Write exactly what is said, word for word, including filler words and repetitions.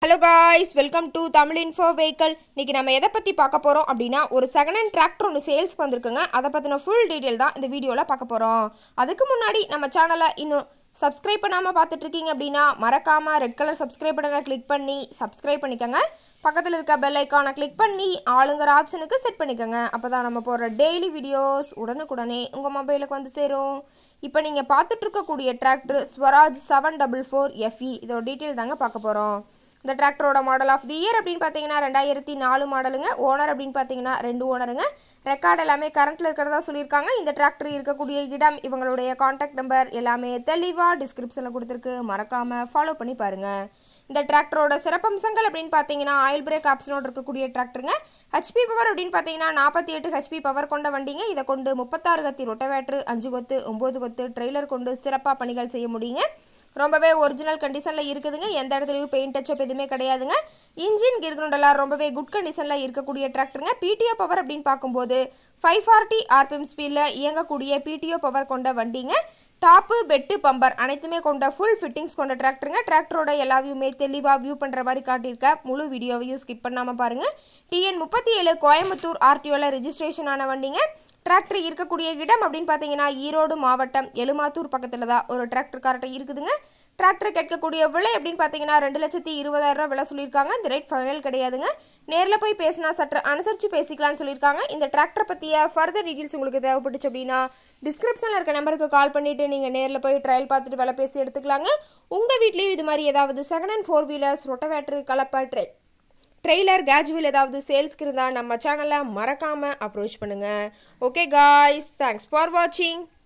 Hello guys, welcome to Tamil Info Vehicle. இன்னைக்கு நம்ம எதை பத்தி பார்க்க போறோம் அப்படினா ஒரு செகண்ட் ஹேண்ட் டிராக்டர் ஒன்னு சேல்ஸ்க்கு வந்திருக்குங்க. அத பத்தின full detail தான் இந்த வீடியோல பார்க்க போறோம். அதுக்கு முன்னாடி நம்ம சேனலை இன்னும் subscribe பண்ணாம பார்த்துட்டு இருக்கீங்க அப்படினா மறக்காம ரெட் கலர் subscribe பட்டனை கிளிக் பண்ணி subscribe பண்ணிக்கங்க. பக்கத்துல இருக்க bell icon-ஐ கிளிக் பண்ணி ஆளுங்கற ஆப்ஷனுக்கு செட் பண்ணிக்கங்க. அப்பதான் நம்ம போற டெய்லி வீடியோஸ் உடனுக்குடனே உங்க மொபைலுக்கு வந்து சேரும். இப்போ நீங்க பார்த்துட்டு இருக்க கூடிய tractor Swaraj seven forty-four F E இதோட டீடைல் தாங்க பார்க்க போறோம். இந்த டிராக்டரோட மாடல் ஆஃப் தி இயர் அப்படினு பாத்தீங்கன்னா ரெண்டாயிரத்து நாலு மாடலுங்க. ஓனர் அப்படினு பாத்தீங்கன்னா ரெண்டு ஓனருங்க. ரெக்கார்ட் எல்லாமே கரண்ட்ல இருக்கறதா சொல்லிருக்காங்க. இந்த டிராக்டர் இருக்கக்கூடிய இடம் இவங்களுடைய கான்டாக்ட் நம்பர் எல்லாமே தெளிவா டிஸ்கிரிப்ஷன்ல கொடுத்திருக்கு. மறக்காம ஃபாலோ பண்ணி பாருங்க. இந்த டிராக்டரோட சிறப்பம்சங்கள் அப்படினு பாத்தீங்கன்னா ஆயில் பிரேக் ஆப்ஷனோட இருக்கக்கூடிய டிராக்டருங்க. H P பவர் அப்படினு பாத்தீங்கன்னா நாற்பத்தி எட்டு H P பவர் கொண்ட வண்டிங்க. இத கொண்டு முப்பத்தாறு கத்தி ரொட்டவேட்டர், அஞ்சு கொத்து, ஒன்பது கொத்து ட்ரெய்லர் கொண்டு சிறப்பா பணிகள் செய்ய முடியுங்க. ரொம்பவே ஒரிஜினல் கண்டிஷன்ல இருக்குதுங்க. எந்த இடத்துலயும் பெயிண்ட் டச்சப் எதுவுமே கிடையாதுங்க. இன்ஜின் கியர் கிரவுண்ட் எல்லாம் ரொம்பவே குட் கண்டிஷன்ல இருக்கக்கூடிய டிராக்டருங்க. P T O பவர் அப்படின்னு பார்க்கும்போது five forty R P M ஸ்பீட்ல இயங்கக்கூடிய P T O பவர் கொண்ட வண்டிங்க. டாப்பு பெட்டு பம்பர் அனைத்துமே கொண்ட ஃபுல் ஃபிட்டிங்ஸ் கொண்ட டிராக்டருங்க. டிராக்டரோட எல்லா வியூமே தெளிவா வியூ பண்ற மாதிரி காட்டியிருக்க. முழு வீடியோவையும் ஸ்கிப் பண்ணாம பாருங்க. T N முப்பத்தி ஏழு கோயம்புத்தூர் R T O ல ரெஜிஸ்ட்ரேஷன் ஆன வண்டிங்க. டிராக்டர் இருக்கக்கூடிய இடம் அப்படின்னு பார்த்தீங்கன்னா ஈரோடு மாவட்டம் எலுமாத்தூர் பக்கத்துல தான் ஒரு டிராக்டர் கார்ட்ட இருக்குதுங்க. டிராக்டர் கேட்கக்கூடிய விலை அப்படின்னு பார்த்தீங்கன்னா ரெண்டு லட்சத்தி இருபதாயிரம் ரூபாய் விலை சொல்லியிருக்காங்க. இந்த ரேட் ஃபைனல் கிடையாதுங்க. நேரில் போய் பேசினா சற்று அனுசரித்து பேசிக்கலாம்னு சொல்லியிருக்காங்க. இந்த டிராக்டர் பற்றிய ஃபர்தர் டீட்டெயில்ஸ் உங்களுக்கு தேவைப்பட்டுச்சு அப்படின்னா டிஸ்கிரிப்ஷனில் இருக்க நம்பருக்கு கால் பண்ணிவிட்டு நீங்கள் நேரில் போய் ட்ரையல் பார்த்துட்டு விலை பேசி எடுத்துக்கலாங்க. உங்கள் வீட்லேயும் இது மாதிரி ஏதாவது second hand four wheelers, rotavator, கலப்பா, ட்ரை ட்ரெய்லர், கேஜுவல் ஏதாவது சேல்ஸ்க்கு இருந்தால் நம்ம சேனலை மறக்காமல் அப்ரோச் பண்ணுங்கள். ஓகே காய்ஸ், தேங்க்ஸ் ஃபார் வாட்சிங்.